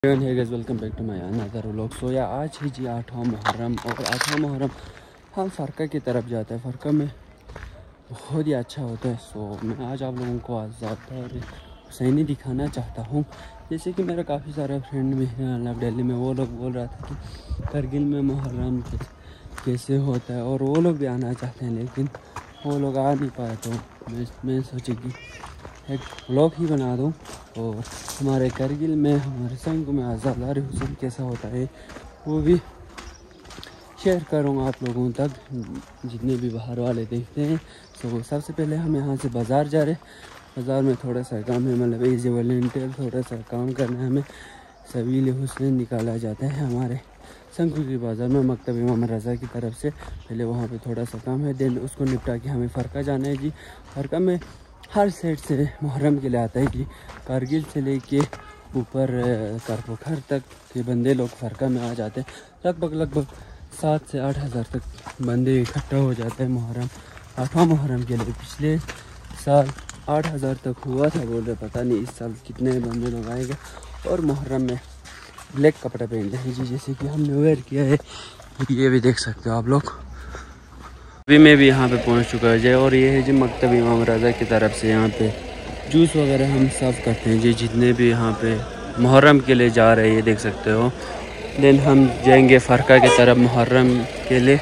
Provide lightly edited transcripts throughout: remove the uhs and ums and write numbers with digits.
Welcome back to my another vlog. So या आज ही जी 8वां मुहर्रम और 8वां मुहर्रम हम फ़रका की तरफ जाते हैं। फ़रका में बहुत ही अच्छा होता है। सो मैं आज आप लोगों को आज़ाद और हुसैनी दिखाना चाहता हूँ। जैसे कि मेरा काफ़ी सारे फ्रेंड में दिल्ली में वो लोग बोल रहा था कि करगिल में मुहर्रम कैसे होता है और वो लोग भी आना चाहते हैं, लेकिन वो लोग आ नहीं पाए। तो मैं सोची कि एक व्लॉग ही बना दूँ और हमारे करगिल में हमारे संग में आज़ादार हुसैन कैसा होता है वो भी शेयर करूँगा आप लोगों तक, जितने भी बाहर वाले देखते हैं। तो सबसे पहले हम यहाँ से बाज़ार जा रहे हैं। बाज़ार में थोड़ा सा काम है, मतलब एज ए वॉलंटियर थोड़ा सा काम करना है हमें। सबील हुसैन निकाला जाता है हमारे संगू की बाज़ार में मकतब इमाम रज़ा की तरफ से। पहले वहाँ पे थोड़ा सा काम है, देन उसको निपटा के हमें फ़रका जाना है जी। फ़रका में हर साइड से मुहर्रम के लिए आता है जी। कारगिल से लेके ऊपर कारपोखर तक के बंदे लोग फ़रका में आ जाते हैं। लगभग 7 से 8 हज़ार तक बंदे इकट्ठा हो जाते हैं मुहर्रम 8वां मुहर्रम के लिए। पिछले साल 8 हज़ार तक हुआ था बोल रहे, पता नहीं इस साल कितने बंदे लोग आएंगे। और मुहर्रम में ब्लैक कपड़े पहनते हैं जी, जैसे कि हमने वेयर किया है, ये भी देख सकते हो आप लोग। अभी मैं भी यहाँ पे पहुँच चुका है और ये है जी मकतब इमाम रज़ा की तरफ से। यहाँ पे जूस वगैरह हम सर्व करते हैं जी, जितने भी यहाँ पे मुहर्रम के लिए जा रहे हैं, ये देख सकते हो। देन हम जाएंगे फ़रका की तरफ मुहर्रम के लिए।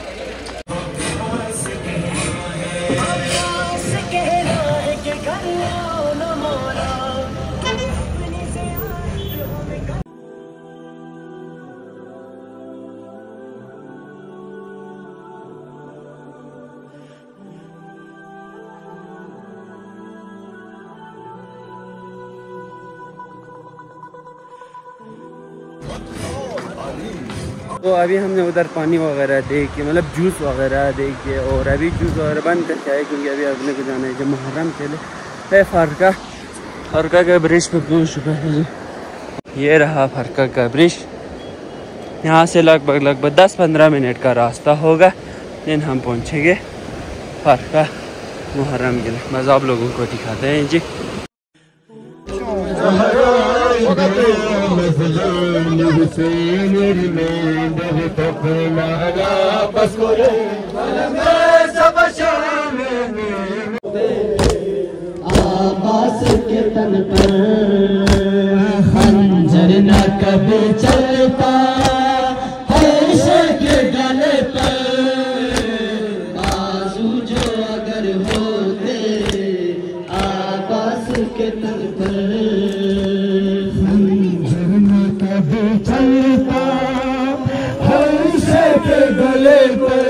तो अभी हमने उधर पानी वगैरह देख के, मतलब जूस वगैरह देख के, और अभी जूस वगैरह बंद करके आए क्योंकि अभी अपने को जाना है जब मुहर्रम के लिए। फ़रका के ब्रिज पे पहुंच चुका है जी। ये रहा फ़रका का ब्रिज। यहाँ से लगभग 10-15 मिनट का रास्ता होगा, देन हम पहुँचेंगे फ़रका मुहर्रम के लिए। बस आप लोगों को दिखाते हैं जी। आबास के तन पर खंजर न कभी चलता है, के गले पर बाजू जो अगर होते आबास के तन पर खंजर न कभी चलता है, के गले पर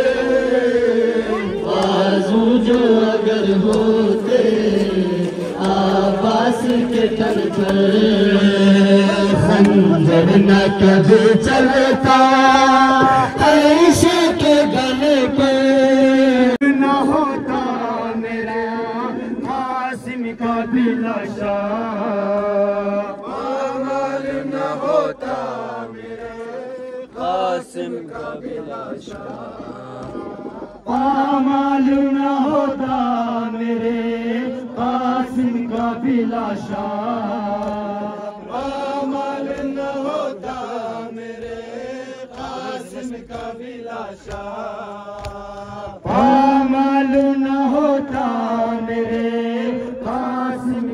बाजू जो अगर होते आबास के तन पर खंजर न कभी चलता ऐशे के गले पर न होता मेरा कासिम का भी लाशा, न होता मेरे कासिम का भी लाशा, मालूम न होता मेरे कासिम का भी लाशा, मालूम न होता मेरे कासिम का भी लाशा, मालूम न होता मेरे कासिम।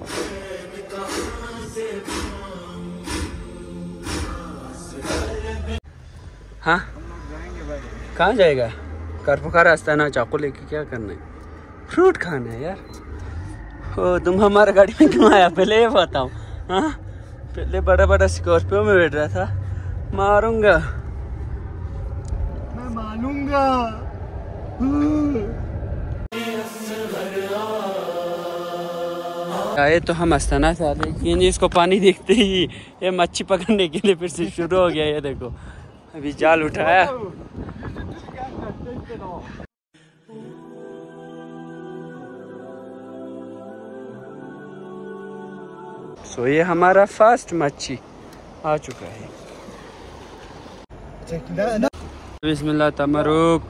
हाँ कहाँ जाएगा? करपुका रास्ता ना, चाकू लेके क्या करना है? फ्रूट खाना है यार। ओ तुम हमारे गाड़ी में क्यों आया पहले ये बताओ। हाँ पहले बड़ा बड़ा स्कॉर्पियो में बैठ रहा था, मारूंगा। मैं मानूंगा। आए तो हम अस्थाना से आते हैं, इसको पानी देखते ही ये मच्छी पकड़ने के लिए फिर से शुरू हो गया। ये देखो अभी जाल उठाया। सो ये हमारा फर्स्ट मच्छी आ चुका है। बिस्मिल्लाह तमरुक।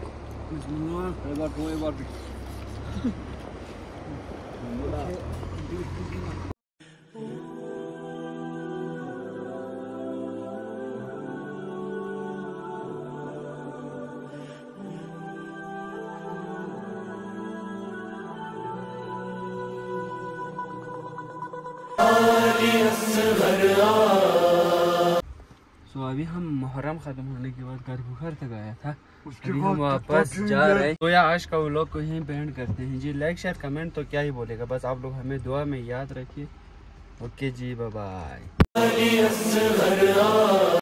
तो अभी हम मुहर्रम खत्म होने के बाद करपुकर तक आया था, अभी हम वापस जा रहे हैं। तो या आज का व्लॉग को यहीं एंड करते हैं जी। लाइक शेयर कमेंट तो क्या ही बोलेगा, बस आप लोग हमें दुआ में याद रखिए। ओके जी, बाय बाय।